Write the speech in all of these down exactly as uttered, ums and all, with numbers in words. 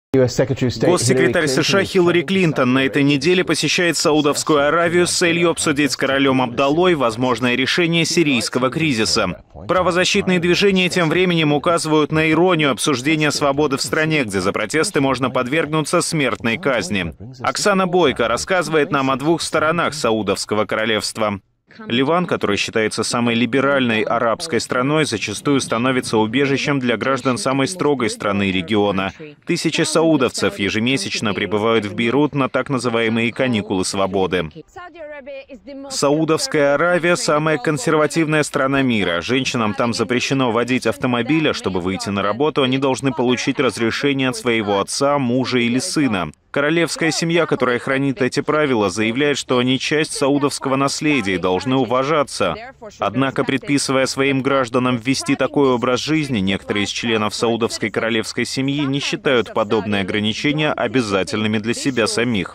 Госсекретарь США Хиллари Клинтон на этой неделе посещает Саудовскую Аравию с целью обсудить с королем Абдаллой возможное решение сирийского кризиса. Правозащитные движения тем временем указывают на иронию обсуждения свободы в стране, где за протесты можно подвергнуться смертной казни. Оксана Бойко рассказывает нам о двух сторонах Саудовского королевства. Ливан, который считается самой либеральной арабской страной, зачастую становится убежищем для граждан самой строгой страны региона. Тысячи саудовцев ежемесячно прибывают в Бейрут на так называемые каникулы свободы. Саудовская Аравия – самая консервативная страна мира. Женщинам там запрещено водить автомобиль, а чтобы выйти на работу, они должны получить разрешение от своего отца, мужа или сына. Королевская семья, которая хранит эти правила, заявляет, что они часть саудовского наследия и должны уважаться. Однако, предписывая своим гражданам ввести такой образ жизни, некоторые из членов саудовской королевской семьи не считают подобные ограничения обязательными для себя самих.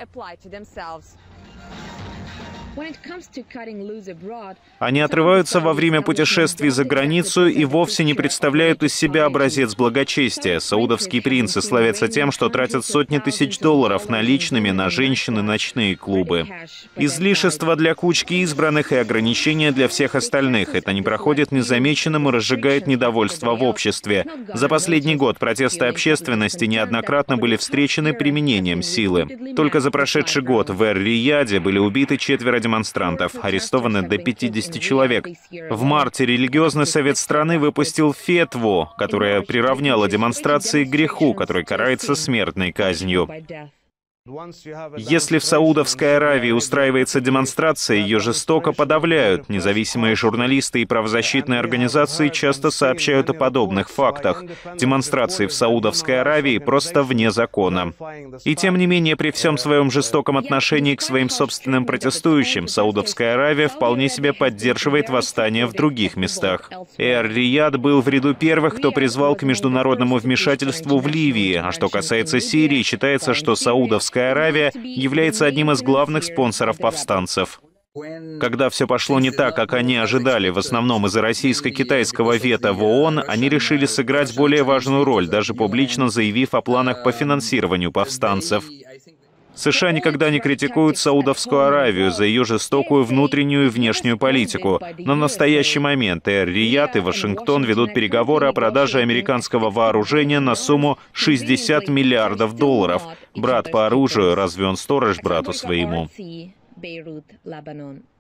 Они отрываются во время путешествий за границу и вовсе не представляют из себя образец благочестия. Саудовские принцы славятся тем, что тратят сотни тысяч долларов наличными на женщин и ночные клубы. Излишества для кучки избранных и ограничения для всех остальных. Это не проходит незамеченным и разжигает недовольство в обществе. За последний год протесты общественности неоднократно были встречены применением силы. Только за прошедший год в Эр-Рияде были убиты четверо демонстрантов, арестованы до пятидесяти человек. В марте религиозный совет страны выпустил фетву, которая приравняла демонстрации к греху, который карается смертной казнью. Если в Саудовской Аравии устраивается демонстрация, ее жестоко подавляют. Независимые журналисты и правозащитные организации часто сообщают о подобных фактах. Демонстрации в Саудовской Аравии просто вне закона. И тем не менее, при всем своем жестоком отношении к своим собственным протестующим, Саудовская Аравия вполне себе поддерживает восстания в других местах. Эр-Рияд был в ряду первых, кто призвал к международному вмешательству в Ливии. А что касается Сирии, считается, что Саудовская Аравия является одним из главных спонсоров повстанцев. Когда все пошло не так, как они ожидали, в основном из-за российско-китайского вето в ООН, они решили сыграть более важную роль, даже публично заявив о планах по финансированию повстанцев. США никогда не критикуют Саудовскую Аравию за ее жестокую внутреннюю и внешнюю политику. Но в настоящий момент Эр-Рияд и Вашингтон ведут переговоры о продаже американского вооружения на сумму шестьдесят миллиардов долларов. Брат по оружию, разве он сторож брату своему?